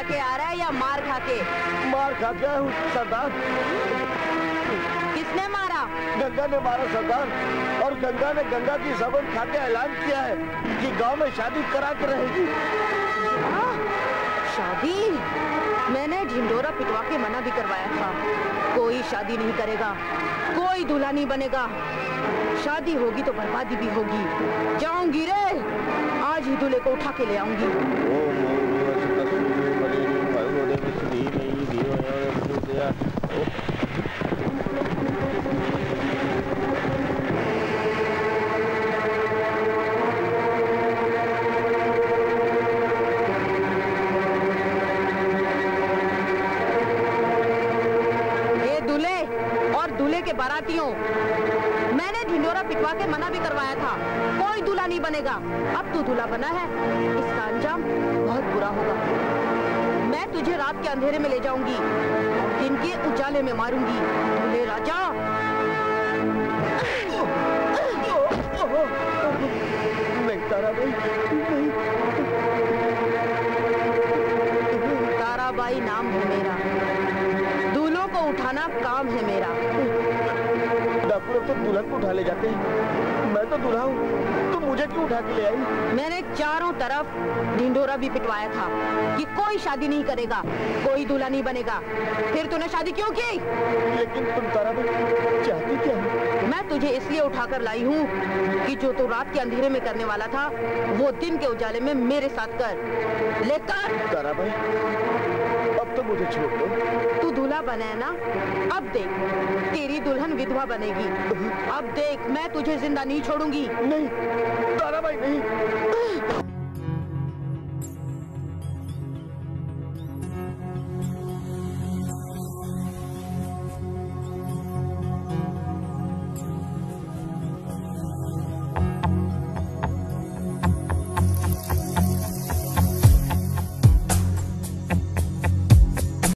के आ रहा है या मार खा के? मार खा के हूँ सरदार। किसने मारा? गंगा ने मारा सरदार। और गंगा ने गंगा की सौगंध खा के ऐलान किया है कि गांव में शादी करा के रहेगी। शादी? मैंने ढिंडोरा पिटवा के मना भी करवाया था। कोई शादी नहीं करेगा, कोई दूल्हा नहीं बनेगा। शादी होगी तो बर्बादी भी होगी। जाऊंगी रे, आज ही दूल्हे को उठा के ले आऊंगी। के बारातियों, मैंने ढिंडोरा पिटवा के मना भी करवाया था। कोई दूल्हा नहीं बनेगा। अब तू दूल्हा बना है, इसका अंजाम बहुत बुरा होगा। मैं तुझे रात के अंधेरे में ले जाऊंगी, दिन के उजाले में मारूंगी। दूल्हे राजा। नहीं ताराबाई, नहीं। ताराबाई नाम है मेरा, दूल्हों को उठाना काम है मेरा। डाकू तो दुल्हन को उठा ले जाते हैं, मैं तो दूल्हा हूँ, तो मुझे क्यों उठा के ले आई? मैंने चारों तरफ ढिंडोरा भी पिटवाया था कि कोई शादी नहीं करेगा, कोई दूल्हा नहीं बनेगा। फिर तूने शादी क्यों की? लेकिन तुम ताराबाई चाहती क्या है? मैं तुझे इसलिए उठाकर लाई हूँ कि जो तू रात के अंधेरे में करने वाला था, वो दिन के उजाले में मेरे साथ कर। लेकर ताराबाई, अब तो मुझे छोड़ दो। तू दूल्हा बना है ना? अब देख, तेरी दुल्हन विधवा बनेगी। अब देख, मैं तुझे जिंदा नहीं छोड़ूंगी। नहीं ताराबाई, नहीं।